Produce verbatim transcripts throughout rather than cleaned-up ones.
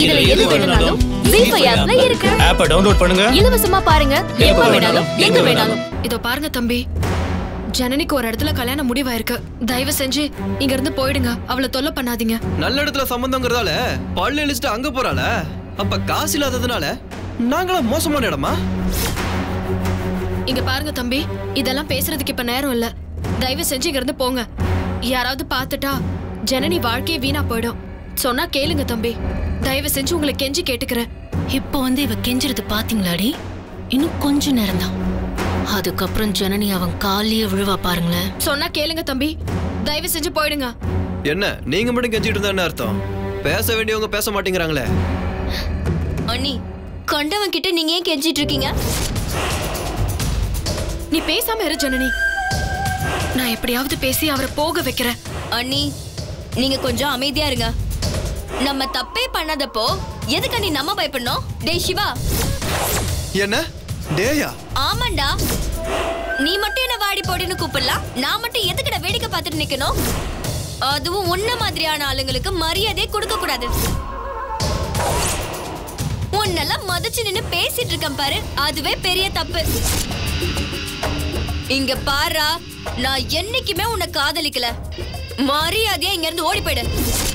இதுல எது வேணும்னாலும் ஜீ ஃபைவ் ஆப்ல இருக்கு. ஆப்பை டவுன்லோட் பண்ணுங்க. இலவசமா பாருங்க. எப்ப வேணாலும் எங்க வேணாலும். இதோ பாருங்க தம்பி, ஜனனிக்கு ஒரு இடத்துல கல்யாணம் முடிவாயிருக்கு. தயவு செஞ்சு இங்க இருந்து போயிடுங்க. அவளை தொல்லை பண்ணாதீங்க. நல்ல இடத்துல சம்பந்தங்கிறதால பல்லு இழிச்சிட்டு அங்க போறாள. அப்ப காசு இல்லாததுனால நாங்களா மோசமான இடமா? இங்க பாருங்க தம்பி, இதெல்லாம் பேசுறதுக்கு இப்ப நேரம் இல்ல. தயவு செஞ்சு இங்க இருந்து போங்க. யாராவது பாத்துட்டா ஜனனி வாழ்க்கையே வீணா போயிடும். சொன்னா கேளுங்க தம்பி. தயவு செஞ்சு உங்களை கெஞ்சி கேட்டுக்கிறேன். இப்போ வந்து இவ கெஞ்சிறது பாத்தீங்களாடி? இன்னும் கொஞ்ச நேரம் தான், அதுக்கப்புறம் ஜனனி அவன் காலியே விழுவா பாருங்களேன். சொன்னா கேளுங்க தம்பி, தயவு செஞ்சு போயிடுங்க. என்ன நீங்க மட்டும் கெஞ்சிட்டு இருந்தா என்ன அர்த்தம்? பேச வேண்டியவங்க பேச மாட்டேங்கிறாங்களே. அண்ணி, கண்டவன் கிட்ட நீங்க ஏன் கெஞ்சிட்டு இருக்கீங்க? நீ பேசாம இரு ஜனனி. நான் எப்படியாவது பேசி அவரை போக வைக்கிறேன். அண்ணி, நீங்க கொஞ்சம் அமைதியா இருங்க. நம்ம தப்பே பண்ணாதப்போ எதுக்கு நீ நம்ம பயப்படணும்? டேய் சிவா. என்ன டேயா? ஆமாண்டா, நீ மட்டும் என்ன வாடி போடின்னு கூப்பிடலாம், நான் மட்டும் எதுக்குடா வேடிக்கை பார்த்துட்டு நிக்கணும்? அதுவும் உன்ன மாதிரியான ஆளுங்களுக்கு மரியாதை கொடுக்க கூடாது. உன்னெல்லாம் மதிச்சு நின்னு பேசிட்டு இருக்கேன் பாரு, அதுவே பெரிய தப்பு. இங்க பாரா, நான் என்னைக்குமே உன்னை காதலிக்கல. மரியாதையா இங்க இருந்து ஓடி போயிடு.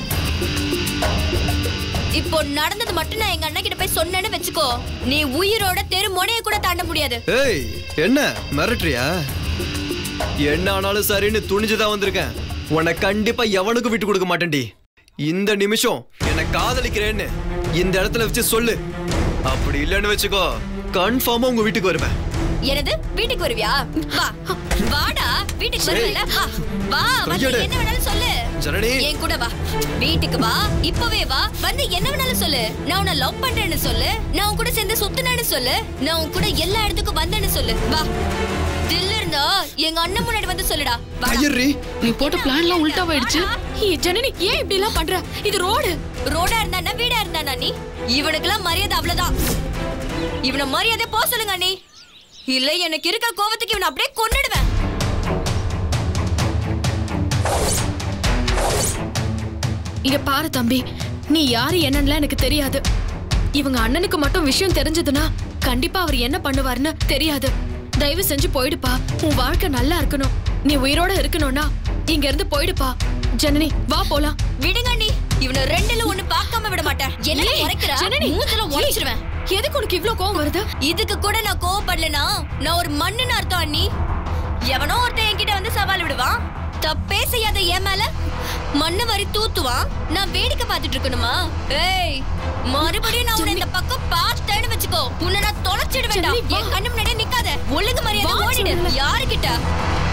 இப்போ நடந்தது மட்டும் நான் எங்க அண்ணா கிட்ட போய் சொன்னேன்னு வெச்சுக்கோ, நீ உயிரோட தெரு முனைய கூட தாண்ட முடியாது. ஏய், என்ன மிரட்டறியா? என்ன ஆனாலும் சரின்னு துணிஞ்சுதான் வந்திருக்கேன். உன்னை கண்டிப்பா எவனுக்கும் விட்டு கொடுக்க மாட்டேன்டி. இந்த நிமிஷம் என்ன காதலிக்கிறேன்னு இந்த இடத்துல வச்சு சொல்லு. அப்படி இல்லன்னு வெச்சுக்கோ, கன்ஃபார்மா உங்க வீட்டுக்கு வருவேன். என்னது வீட்டுக்கு வருவியா? வா வாடா, வீட்டுக்கு வருவல. வா வா, வந்து என்ன வேணாலும் சொல்லு. ஜனனி, என் கூட வா, வீட்டுக்கு வா, இப்பவே வா. வந்து என்ன வேணாலும் சொல்லு. நான் உன்னை லவ் பண்றேன்னு சொல்லு, நான் உன் கூட சேர்ந்து சுத்தினேன்னு சொல்லு, நான் உன் கூட எல்லா இடத்துக்கும் வந்தேன்னு சொல்லு. வா, தில் இருந்தா எங்க அண்ணன் முன்னாடி வந்து சொல்லுடா. ஐயரி, நீ போட்ட பிளான் எல்லாம் உல்டா போயிடுச்சு. ஜனனி, ஏன் இப்படி எல்லாம் பண்ற? இது ரோடு. ரோடா இருந்தானா வீடா இருந்தானா நீ? இவனுக்கெல்லாம் மரியாதை அவ்வளவுதான். இவனை மரியாதை போ சொல்லுங்க அண்ணி. இல்ல எனக்கு இருக்க கோவத்துக்கு இவனை அப்படியே கொன்னுடுவேன். இங்க பாரு தம்பி, நீ யாரு என்னன்னு எனக்கு தெரியாது. இவங்க அண்ணனுக்கு மட்டும் விஷயம் தெரிஞ்சதுன்னா கண்டிப்பா அவர் என்ன பண்ணுவாருன்னு தெரியாது. தயவு செஞ்சு போயிடுப்பா. உன் வாழ்க்கை நல்லா இருக்கணும், நீ உயிரோட இருக்கணும்னா இங்க இருந்து போயிடுப்பா. ஜனனி, வா போலாம். விடுங்க அண்ணி, இவனை ரெண்டுல ஒண்ணு பார்க்காம விட மாட்டேன். என்ன உரைக்கிற? ஜனனி, மூஞ்சில உடைச்சிடுவேன். எதுக்கு உனக்கு இவ்ளோ கோவம் வருது? இதுக்கு கூட நான் கோவப்படலனா நான் ஒரு மண்ணுன்னு அர்த்தம் அண்ணி. எவனோ ஒருத்தன் என்கிட்ட வந்து சவால் விடுவான், தப்பே செய்யாத என் மேல மண்ணு வரி தூத்துவான், நான் வேடிக்கை பார்த்துட்டு இருக்கணுமா? ஏய், மறுபடியும் நான் உன்னை இந்த பக்கம் பார்த்தேன்னு வச்சுக்கோ, உன்னை நான் தொலைச்சிடுவேன்டா. என் கண்ணு முன்னாடியே நிக்காத, ஒழுங்கு மரியாதை ஓடிடு. யாருக்கிட்ட?